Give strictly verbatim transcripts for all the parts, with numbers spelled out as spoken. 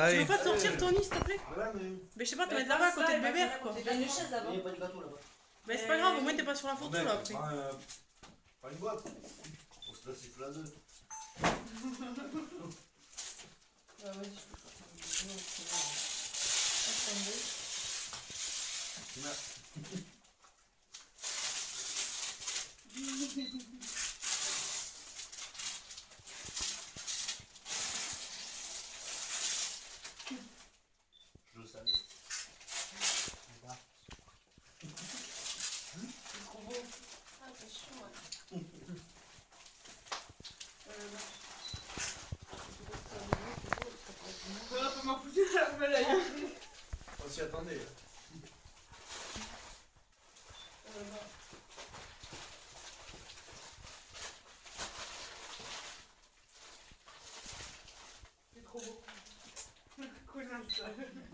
Allez. Tu veux pas te sortir, Tony, s'il te plaît? Ouais, mais. Mais je sais pas, te mettre là-bas à côté de Bébert, quoi. Il y a une chaise là-bas. Il n'y a pas de gâteau là-bas. Mais c'est pas grave, au moins t'es pas sur la photo là après. Pas, euh, pas une boîte. On se la siffle à deux. Ouais, vas-y, je peux pas. Je le savais. C'est trop beau. Ah, c'est chaud, ouais. Voilà, pour m'en foutre la poubelle là. On s'y attendait. C'est trop beau. Connasse.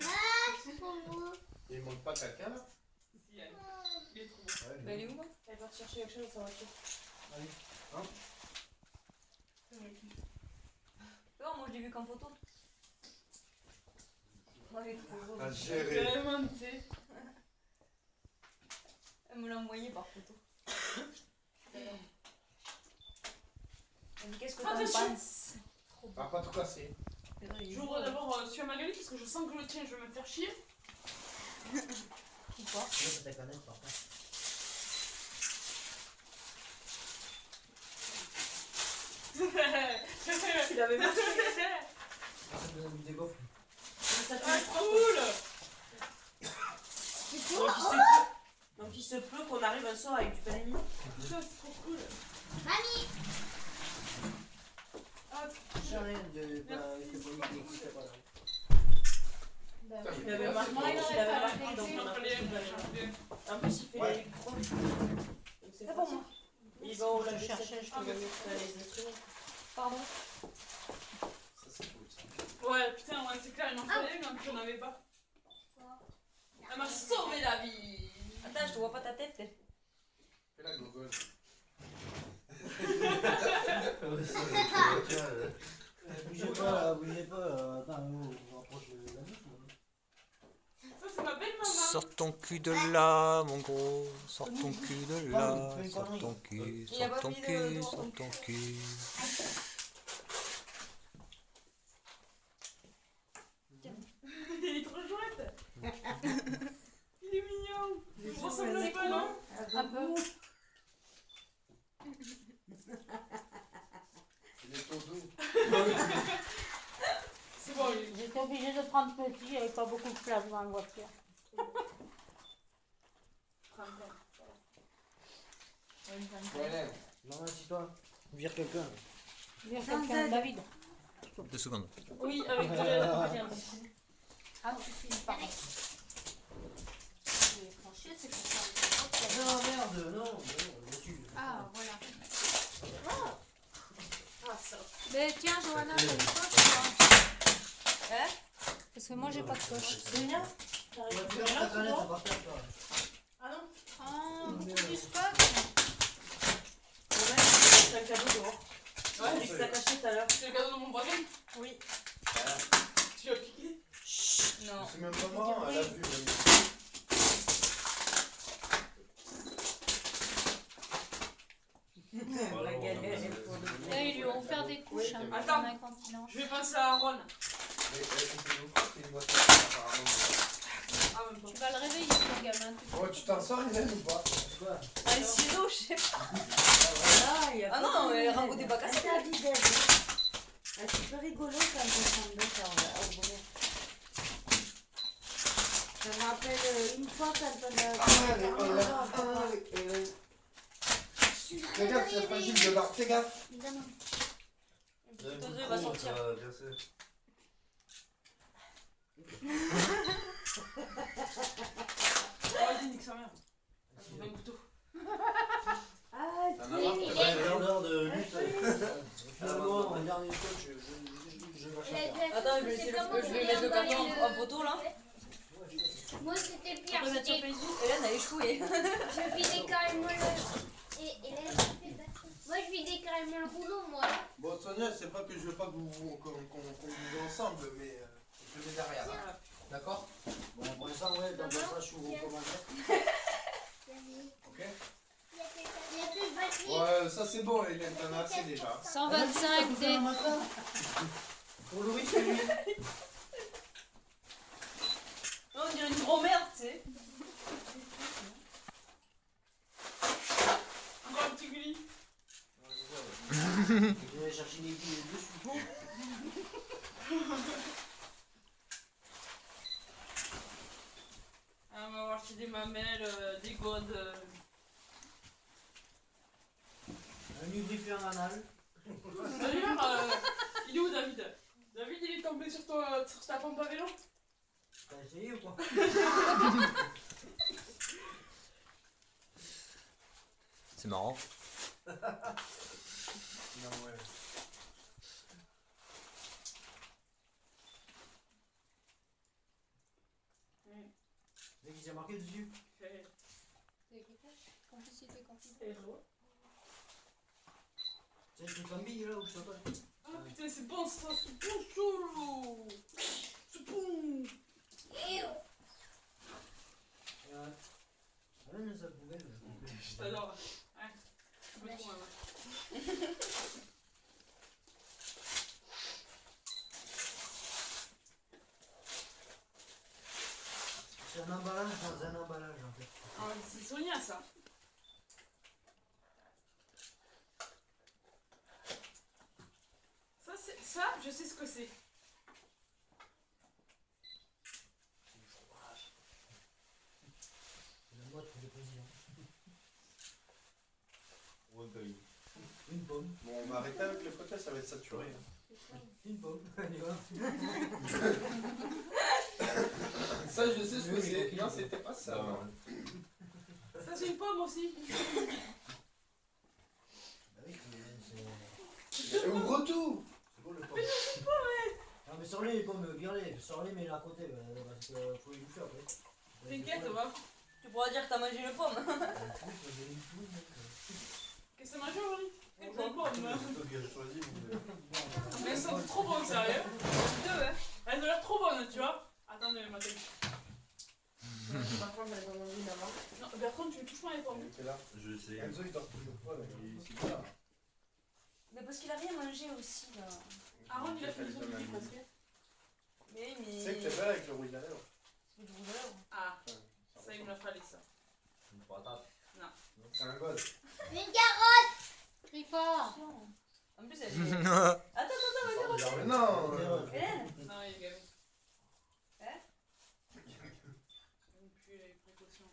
Il manque pas quelqu'un là? Si, elle. Il est trop beau. Ouais, Elle est où, moi? Elle est partie chercher quelque chose dans sa voiture. Allez. Hein? Non, moi je l'ai vu qu'en photo. Moi, elle est trop beau. À gérer. Vraiment, tu sais. Elle me l'a envoyé par photo. Elle dit qu'est-ce que t'en Attention. penses? Trop beau. Va pas tout casser. J'ouvre d'abord euh, celui à Magali parce que je sens que le tien je vais me faire chier. Pourquoi? C'est ta canette par contre. Tu l'avais marqué. Ça te donne des gaufres. Ah, cool. Donc il se peut, donc il se peut qu'on arrive un soir avec du panini. Putain, c'est trop cool. Mamie. Ah, J'en ai de. Bah, c'est pour lui qui n'existait pas là. Il avait marqué, il avait marqué donc on a fait tout machin. En plus il fait Ouais. les micros. Donc c'est C'est pour facile. moi. Il va au lave cherchais, je je te vais mettre les instruments. Pardon? Ça c'est cool ça. ouais, putain, ouais, c'est clair, il m'en fallait, mais en plus j'en avais pas. Elle m'a sauvé la vie. Attends, je te vois pas ta tête. Fais la gogole. Bougez pas, bougez pas. Attends, on vous rapproche de la nuque. Ça, c'est ma belle maman. Sors ton cul de là, mon gros. Sors ton cul de là. Sors ton cul, Il a sors pas ton mis de- cul, de- sors ton cul. Il est trop chouette. Il est mignon. Il ressemble C'est à pas, non? Un peu. Il est trop doux. C'est bon, il J'étais obligée de prendre petit, il n'y avait pas beaucoup de place dans la voiture. Ouais, Non, assis-toi. Vire quelqu'un. Il y a quelqu'un, David. Deux secondes. Oui, avec la Ah, tu files pas. Franchir c'est pour ça. Non, merde, non, non, là-dessus. Ah, voilà. Ah ça. Mais tiens, Johanna, t'as une poche ou pas? Hein? Parce que moi, j'ai pas de poche. C'est bien. Ouais, T'arrives tu à verras ta là, canette, toi on va faire toi. Ah non. Ah, beaucoup de scotch. Ouais, c'est un cadeau dehors. Ouais, Tu l'as caché tout à l'heure. c'est le cadeau de mon voisin. Oui. Tu l'as piqué? Non. c'est même pas marrant, elle a vu. même. La galère est pour le Là, ils lui ont offert des couches. Hein, Attends. en incontinence. Je vais penser à Aaron. Mais elle comprend pas, c'est une voiture apparemment. Ah, même pas. Tu vas le réveiller, ton gamin. Oh, tu t'en sors, Hélène, ou pas? Quoi? Un ciseau, je sais pas. Ah, il y a Ah non, mais Rambo des bacs à c'est la vie d'elle. Ah, c'est peu rigolo quand on s'en met ça au bonheur. Ça me rappelle euh, une fois quand on a... Ah, elle est pas là. Ah, elle est- Fais gaffe, c'est fragile de l'art, fais gaffe. Une petite oseuse, il va sortir. Bien sûr. Vas-y, nique sa mère. Elle trouve un couteau. Ah, Ça tu n'a pas es- fait Ouais, dans l'heure de lutte. Finalement, un dernier truc, je je- je vais faire. Attends, je vais, essayer le- je vais mettre le carton en, en photo là. Moi c'était pire, Après, mettre sur c'était... Facebook. Hélène, elle est échouée. Je vidais carrément le... Et Hélène, moi je vidais carrément le rouleau, moi. Bon, Sonia, c'est pas que je veux pas que vous qu'on qu'on qu'on vive ensemble, mais euh, le mets derrière. Hein. D'accord? Bon, pour l'instant, ouais, dans ça, je suis au commentaire. Ok? Ouais, ça c'est bon, Hélène, t'en as assez déjà. cent vingt-cinq D. Pour Louis, c'est lui. Oh, on dirait une grand-mère, tu sais. Encore un petit gulli. Je vais chercher les billes dessus. Ah, on va voir si des mamelles, euh, des godes. Euh... Un lubrifiant anal. D'ailleurs, euh, il est où David? David, il est tombé sur, toi, sur ta pompe à vélo? T'as essayé ou quoi? C'est marrant. Non, ouais. C'est qui s'est marqué dessus? Complicité, complicité. C'est le truc en bille là ou je sais pas? Ah putain, c'est bon ça, c'est bon solo. C'est bon. Ouais. Amène sa poubelle. Je t'adore. Ouais. Je me trouve, ouais. C'est un emballage dans un emballage en fait. Ah, c'est Sonia ça. Ça, c'est, ça, je sais ce que c'est. C'est la mode pour les présidents. Ouais, bah oui. Une pomme. Bon, on va arrêter avec le côté, ça va être saturé. Hein. Une pomme. Allez, voilà. Ça, je sais ce que c'est. Non, c'était pas ça. Bah Ça, c'est une pomme aussi. Bah oui, c'est. Et ouvre tout! C'est beau le pomme. Mais non, c'est pas vrai! Non, mais sors-les les pommes, viens-les. Sors-les, mais à côté, bah, parce qu'il faut les bouffer après. T'inquiète, va. Tu pourras dire que t'as mangé une pomme. Qu'est-ce que t'as mangé aujourd'hui? Une pomme. C'est toi qui as choisi. mais- Mais elles sont trop bonnes, sérieux. Deux, hein. Elles ont l'air trop bonnes, tu vois. Attendez, Mathilde. Par contre, j'en ai mangé une avant. Non, Bertrand, tu me touches pas les pommes. Il était là. Je sais. Enzo, il dort toujours pas, là. Il est ici, là. Mais parce qu'il a rien mangé aussi là. Aaron, il a fait le son du presque. Mais mais. Tu sais que t'es belle avec le rouge à lèvres. C'est du rouge à lèvres. Ah, Ça ça, il me l'a fallu, ça. Une patate. C'est un god. Une carotte. Crie fort. En plus, elle est. Attends, attends, attends, vas-y, Mais non! euh, Hélène. Non, il est gavé. Hein? Et puis, les précautions.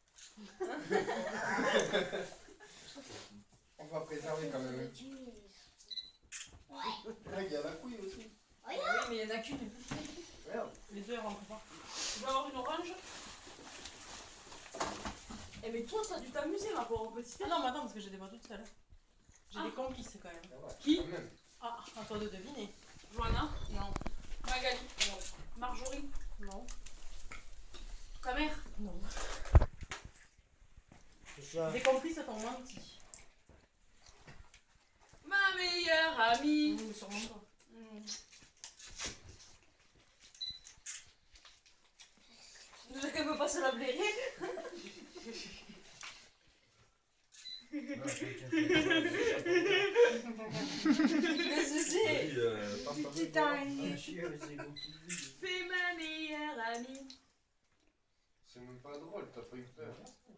On va préserver quand même un petit peu. Là, il y a la couille aussi. Oui, mais il y en a qu'une. Merde. Les deux, elles rentrent pas. Tu veux avoir une orange? Eh, mais toi, t'as dû t'amuser, ma pauvre petite. Ah non, mais attends, parce que j'étais pas toute seule. J'ai Ah. des complices quand même. Ah ouais, Qui? quand même. Ah, à toi de deviner. Joanna? Non. Magali? Non. Marjorie? Non. Ta mère? Non. C'est ça. Des complices t'ont menti. Ma meilleure amie. Mmh, sûrement pas. Hmm. Déjà qu'elle peut pas se la blairer. Qu'est-ce que c'est? Oui, euh, passe pas C'est de un. Ah, chier, mais c'est beaucoup. C'est ma meilleure amie. C'est même pas drôle, t'as pas eu peur.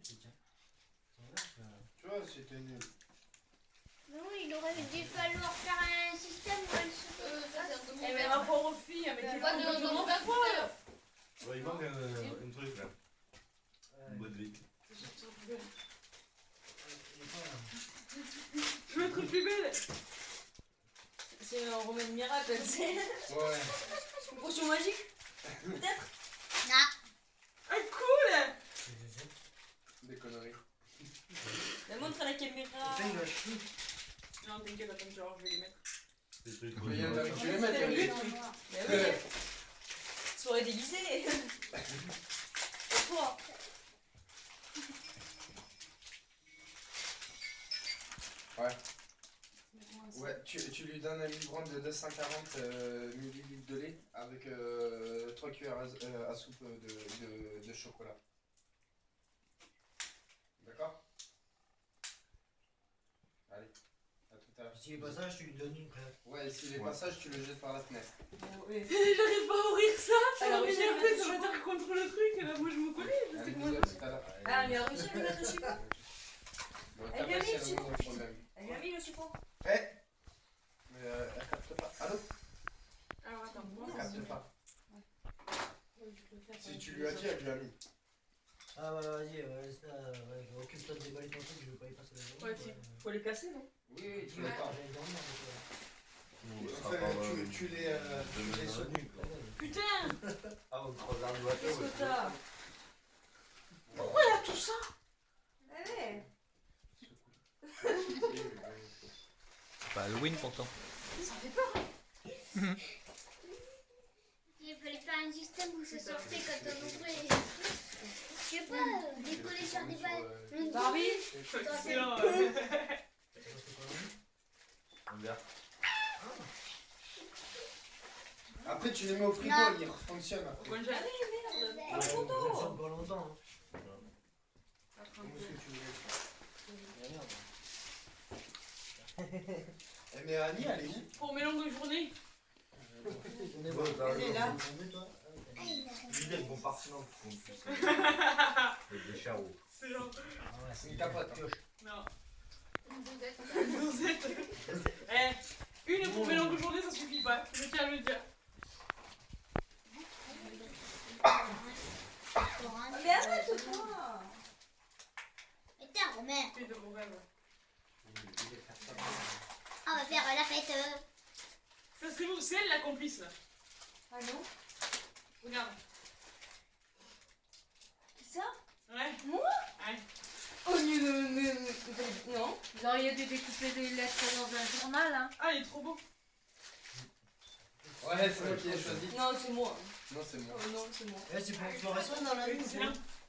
Tu vois, c'était nul. Non, il aurait dû falloir faire un système où elle se. Euh, Eh ben, ma pauvre fille, elle mettait Pas pas de- de de- monde de- à poil. Ouais, il manque un, un truc là. Une boîte de vie. Je veux être plus belle. C'est un remède miracle, c'est Ouais. une potion magique. Peut-être. Ah, cool. Des conneries. Mais montre à la caméra. Putain, il va chier. Non, t'inquiète, attends, tu vas voir, je vais les mettre. Des trucs Mais il y en a comme qui ça. les mettent, C'était le les but. trucs. Mais oui. Soirée déguisée. Et toi? Ouais, tu, tu lui donnes un biberon de deux cent quarante euh, millilitres de lait avec euh, trois cuillères à, euh, à soupe de, de, de chocolat. D'accord? Allez, à tout à l'heure. Si il est pas sage, tu lui donnes une crêpe. Ouais, s'il est Ouais. pas sage, tu le jettes par la fenêtre. J'arrive pas à ouvrir ça, ça Alors, va oui, m'énerver, j'ai ça va être contre le truc, et là moi je me connais, je sais Allez, comment bisous, je à tout à l'heure. Ah, elle lui a réussi à lui mettre le chiffon. Bon, Elle t'as lui a pas mis si le elle a chiffon. le problème. Elle lui a mis le chiffon. Eh Mais euh, elle capte pas. Allô? Alors attends, moi, Elle capte pas. Si tu lui as dit, elle lui a mis. Ah ouais, vas-y, ouais, ça, ouais, occupe-toi de déballer ton truc, je veux pas y passer la journée. Ouais, quoi. si. Faut les casser, non? Oui, oui, tu Ouais, l'as pas. j'allais dormir, mais Nous, ça Enfin, va pas, tu, euh, tu les, euh, tu les demain. soutenus. quoi. Putain! Ah, on regarde le bateau. Qu'est-ce que t'as? Pourquoi il y a tout ça? Allez. C'est pas Halloween pourtant. Ça fait peur. Il fallait faire un système où ça sortait quand on ouvrait les trucs. Je sais pas, décoller sur des balles. Le Barbie. Excellent. Regarde. Après, tu les mets au frigo, Non. ils refonctionnent après. Bonne journée. Ah, je fonctionne pas longtemps. Hein. Comment est-ce que tu veux Ah, merde. Eh, mais Annie, elle est où? Pour mes longues journées. On est Ouais, bon. t'as Elle est raison. là. On est toi. Ah, ok. L'idée, ils vont partir dans le fond. C'est des charros. C'est genre. Ah ouais, C'est une capote. Hein. pioche. Non. Une Dosette. Eh, une pour mes longues journées, ça suffit pas. Je tiens à le dire. Mais arrête-toi. Et t'es Romain. C'est de mon rêve. On va faire la fête. euh. Ça c'est vous, c'est elle la complice là. Ah non? Regarde. Ça? Ouais. Moi? Ouais. Oh non, non, non. Non. Vous auriez dû découper des lettres dans un journal, hein. Ah, il est trop beau. Ouais, c'est moi qui l'ai choisi. Non, c'est moi. Non, c'est moi. Oh non, c'est moi. Eh, c'est pour une soirée soir dans la nuit. C'est quoi. bien.